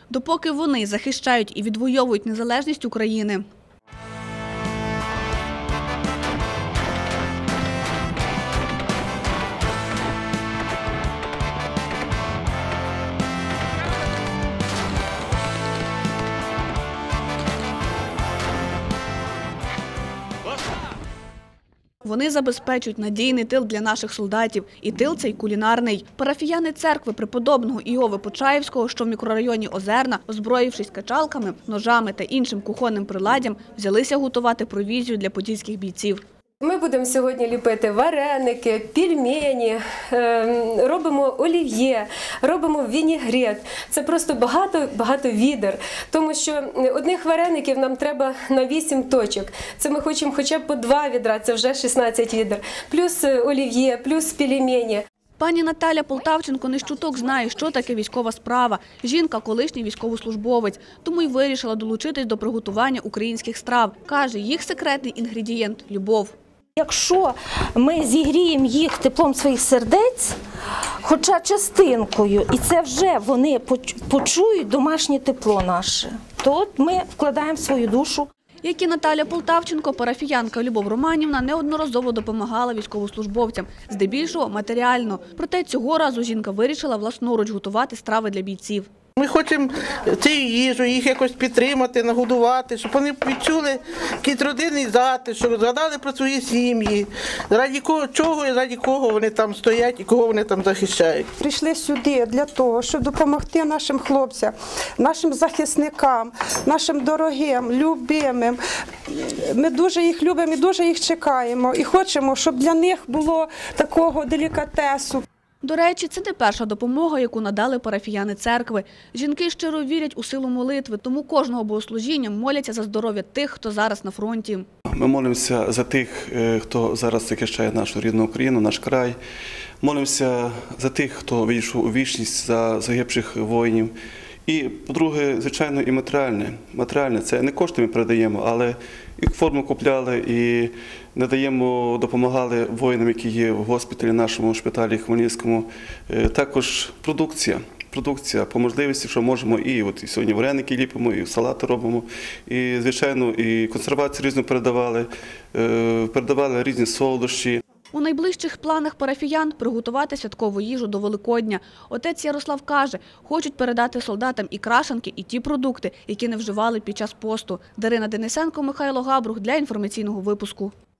допоки вони захищають і відвоюють незалежність України. Вони забезпечують надійний тил для наших солдатів. І тил цей кулінарний. Парафіяни церкви преподобного Іови Почаївського, що в мікрорайоні Озерна, озброївшись качалками, ножами та іншим кухонним приладдям, взялися готувати провізію для подільських бійців. Ми будемо сьогодні ліпити вареники, пельмені, робимо олів'є, робимо вінігрет. Це просто багато відер, тому що одних вареників нам треба на 8 точок. Це ми хочемо хоча б по 2 відра, це вже 16 відер. Плюс олів'є, плюс пельмені. Пані Наталя Полтавченко не щуток знає, що таке військова справа. Жінка – колишній військовослужбовець, тому й вирішила долучитись до приготування українських страв. Каже, їх секретний інгредієнт – любов. Якщо ми зігріємо їх теплом своїх сердець, хоча частинкою, і це вже вони почують домашнє тепло наше, то от ми вкладаємо свою душу. Як і Наталя Полтавченко, парафіянка Любов Романівна неодноразово допомагала військовослужбовцям, здебільшого матеріально. Проте цього разу жінка вирішила власноруч готувати страви для бійців. Ми хочемо цю їжу, їх якось підтримати, нагодувати, щоб вони відчули якийсь родинний затишок, згадали про свої сім'ї, раді чого і раді кого вони там стоять і кого вони там захищають. Прийшли сюди для того, щоб допомогти нашим хлопцям, нашим захисникам, нашим дорогим, любимим. Ми дуже їх любимо і дуже їх чекаємо. І хочемо, щоб для них було такого делікатесу. До речі, це не перша допомога, яку надали парафіяни церкви. Жінки щиро вірять у силу молитви, тому кожного богослужіння моляться за здоров'я тих, хто зараз на фронті. Ми молимося за тих, хто зараз захищає нашу рідну Україну, наш край. Молимося за тих, хто вийшов у вічність, за загибших воїнів. І, по-друге, звичайно, і матеріальне. Матеріальне – це не кошти ми передаємо, але і форму купляли, і надаємо, допомагали воїнам, які є в госпіталі, нашому шпиталі Хмельницькому. Також продукція по можливості, що можемо. І сьогодні вареники ліпимо, і салати робимо. І, звичайно, і консервацію різну передавали різні солодощі. У найближчих планах парафіян – приготувати святкову їжу до Великодня. Отець Ярослав каже, хочуть передати солдатам і крашанки, і ті продукти, які не вживали під час посту. Дарина Денисенко, Михайло Габрух для інформаційного випуску.